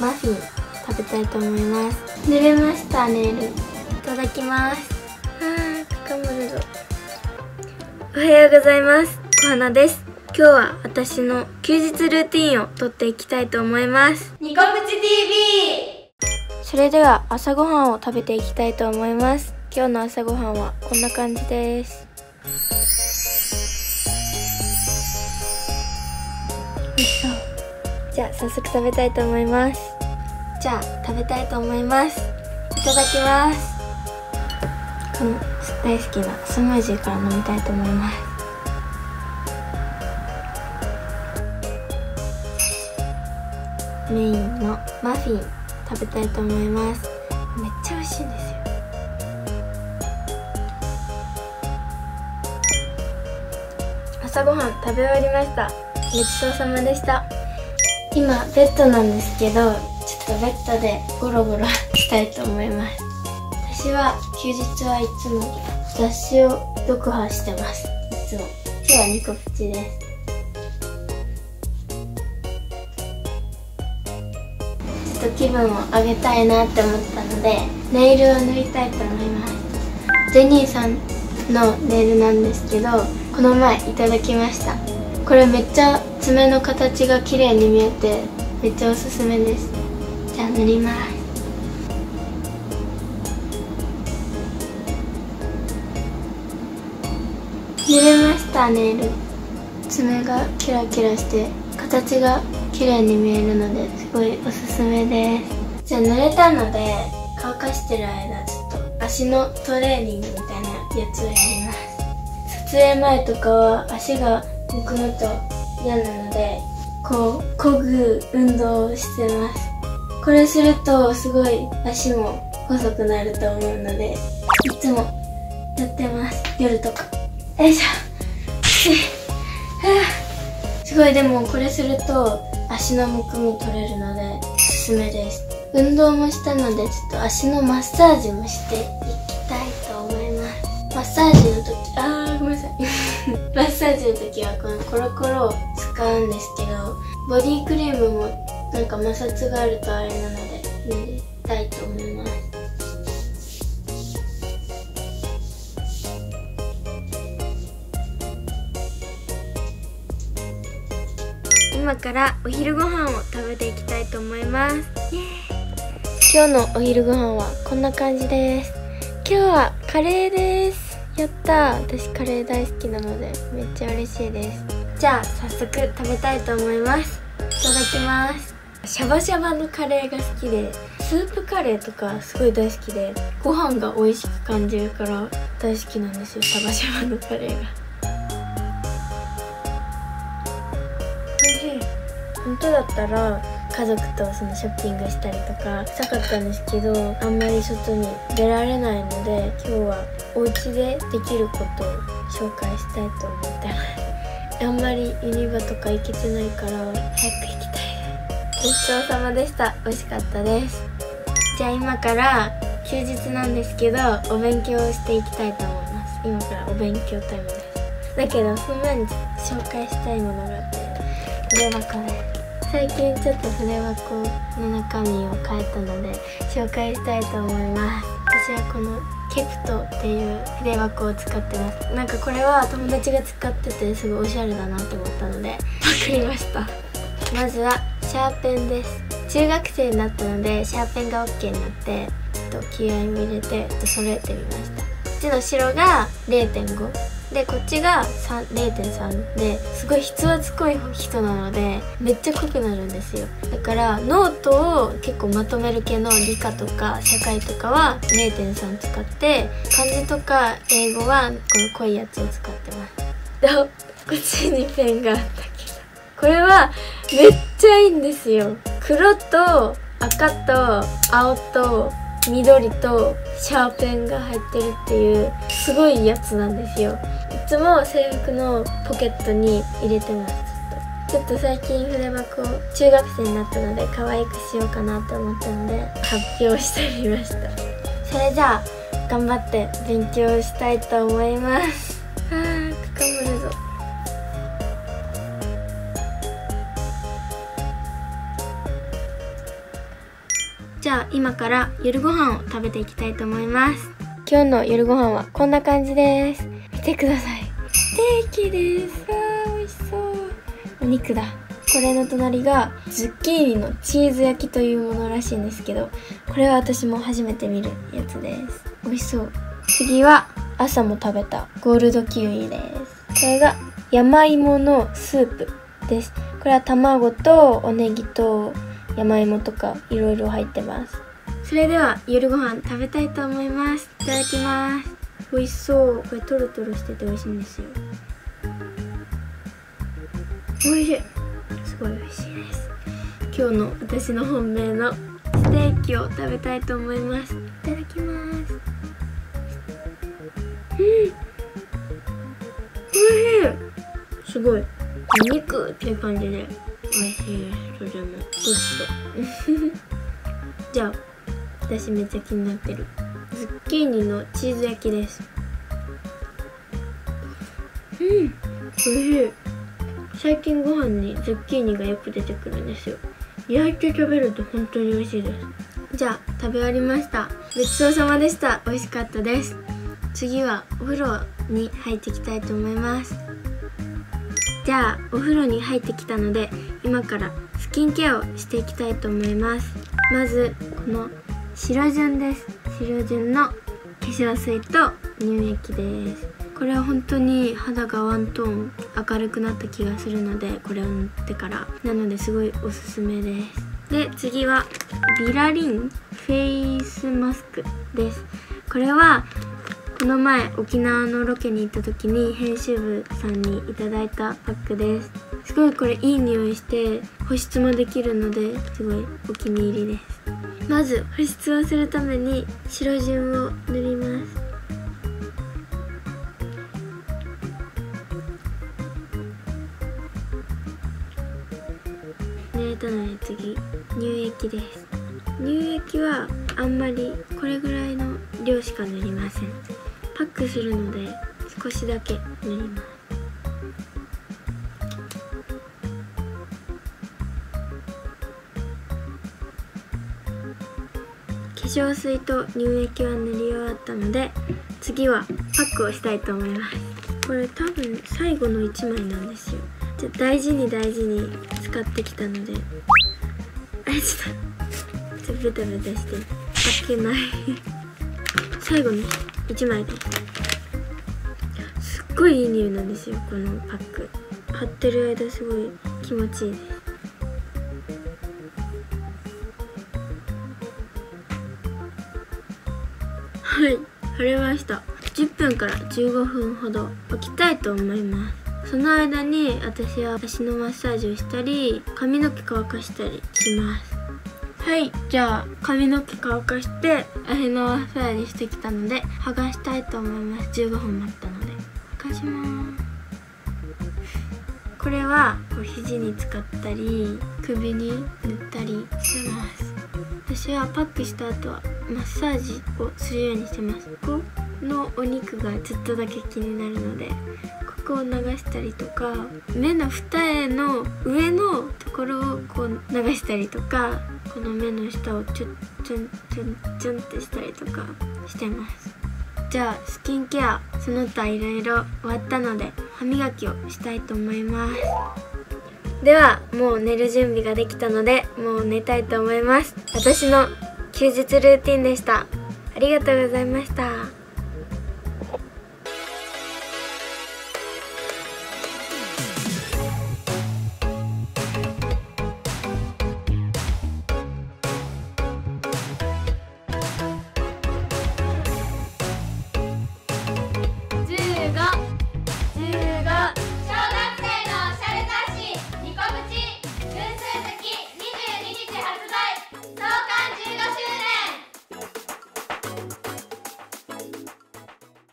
マフィン食べたいと思います。塗れました。ネイルいただきます。かかむるぞ。おはようございます。小花です。今日は私の休日ルーティンを撮っていきたいと思います。ニコプチ TV。 それでは朝ごはんを食べていきたいと思います。今日の朝ごはんはこんな感じです。よいしょ。じゃあ早速食べたいと思います。じゃあ食べたいと思います。いただきます。この大好きなスムージーから飲みたいと思います。メインのマフィン食べたいと思います。めっちゃ美味しいんですよ。朝ごはん食べ終わりました。ごちそうさまでした。今ベッドなんですけど、ちょっとベッドでゴロゴロしたいと思います。私は休日はいつも雑誌を読破してます。いつも。今日はニコプチです。ちょっと気分を上げたいなって思ったのでネイルを塗りたいと思います。ジェニーさんのネイルなんですけど、この前いただきました。これめっちゃ爪の形が綺麗に見えてめっちゃおすすめです。じゃあ塗ります。塗れました。ネイル爪がキラキラして形が綺麗に見えるのですごいおすすめです。じゃあ塗れたので乾かしてる間ちょっと足のトレーニングみたいなやつをやります。撮影前とかは足がむくむと嫌なのでこう漕ぐ運動をしてます。これするとすごい足も細くなると思うのでいつもやってます。夜とか。よいしょ。すごい。でもこれすると足のむくみ取れるのでおすすめです。運動もしたのでちょっと足のマッサージもしていきたいと思います。マッサージの時ごめんなさいマッサージの時はこのコロコロを使うんですけど、ボディクリームもなんか摩擦があるとあれなので塗りたいと思います。今からお昼ご飯を食べていきたいと思います。今日のお昼ご飯はこんな感じです。今日はカレーです。やったー。私カレー大好きなのでめっちゃ嬉しいです。じゃあ早速食べたいと思います。いただきます。シャバシャバのカレーが好きで、スープカレーとかすごい大好きで、ご飯が美味しく感じるから大好きなんですよ、シャバシャバのカレーが。おいしい。本当だったら家族とそのショッピングしたりとかしたかったんですけど、あんまり外に出られないので今日はお家でできることを紹介したいと思ってます。あんまりユニバとか行けてないから早く行きたいです。ごちそうさまでした。美味しかったです。じゃあ今から休日なんですけどお勉強をしていきたいと思います。今からお勉強タイムです。だけどその前に紹介したいものがあって、筆箱です。最近ちょっと筆箱の中身を変えたので紹介したいと思います。私はこのケプトっていう筆箱を使ってます。なんかこれは友達が使っててすごいおしゃれだなと思ったのでパクりました。まずはシャーペンです。中学生になったのでシャーペンが OK になってちょっと気合いを入れて揃えてみました。こっちの白が 0.5でこっちが 0.3 ですごい筆圧濃い人なのでめっちゃ濃くなるんですよ。だからノートを結構まとめる系の理科とか社会とかは 0.3 使って、漢字とか英語はこの濃いやつを使ってます。でこっちにペンがあったけどこれはめっちゃいいんですよ。黒と赤と青と緑とシャーペンが入ってるっていうすごいやつなんですよ。いつも制服のポケットに入れてます。ちょっと最近筆箱を中学生になったので可愛くしようかなと思ったので発表してみました。それじゃあ頑張って勉強したいと思います。かかむるぞ。 じゃあ今から夜ご飯を食べていきたいと思います。今日の夜ご飯はこんな感じです。見てください。ステーキです。美味しそう。お肉だ。これの隣がズッキーニのチーズ焼きというものらしいんですけど、これは私も初めて見るやつです。美味しそう。次は朝も食べたゴールドキウイです。これが山芋のスープです。これは卵とおネギと山芋とかいろいろ入ってます。それでは夜ご飯食べたいと思います。いただきます。美味しそう。これトロトロしてて美味しいんですよ。美味しい。すごい美味しいです。今日の私の本命のステーキを食べたいと思います。いただきます。美味しい。すごいお肉っていう感じで美味しいです。とてもグッドじゃあ私めっちゃ気になってるズッキーニのチーズ焼きです。美味しい。最近ご飯にズッキーニがよく出てくるんですよ。焼いて食べると本当に美味しいです。じゃあ食べ終わりました。ごちそうさまでした。美味しかったです。次はお風呂に入っていきたいと思います。じゃあお風呂に入ってきたので今からスキンケアをしていきたいと思います。まずこの白潤です。白潤の化粧水と乳液です。これは本当に肌がワントーン明るくなった気がするので、これを塗ってからなのですごいおすすめです。で次はビラリンフェイスマスクです。これはこの前沖縄のロケに行った時に編集部さんにいただいたパックです。すごいこれいい匂いして保湿もできるのですごいお気に入りです。まず保湿をするために白潤を塗ります。塗れたので次乳液です。乳液はあんまりこれぐらいの量しか塗りません。パックするので少しだけ塗ります。化粧水と乳液は塗り終わったので次はパックをしたいと思います。これ多分最後の1枚なんですよ。じゃ大事に使ってきたのでちょっとベタベタして開けない最後の1枚です。すっごいいい匂いなんですよこのパック。貼ってる間すごい気持ちいいです。はい、貼れました。10分から15分ほど置きたいと思います。その間に私は足のマッサージをしたり髪の毛乾かしたりします。はい、じゃあ髪の毛乾かして足のマッサージしてきたので剥がしたいと思います。15分待ったので剥がします。これは肘に使ったり首に塗ったりしてます。私はパックした後はマッサージをするようにしてます。ここのお肉がちょっとだけ気になるのでここを流したりとか、目の二重の上のところをこう流したりとか、この目の下をちょんってしたりとかしてます。じゃあスキンケアその他いろいろ終わったので歯磨きをしたいと思います。ではもう寝る準備ができたのでもう寝たいと思います。私の休日ルーティンでした。ありがとうございました。